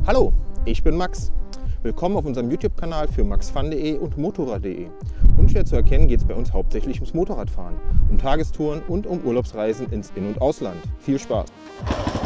Hallo, ich bin Max. Willkommen auf unserem YouTube-Kanal für maxfun.de und motorrad.de. Unschwer zu erkennen geht es bei uns hauptsächlich ums Motorradfahren, um Tagestouren und um Urlaubsreisen ins In- und Ausland. Viel Spaß!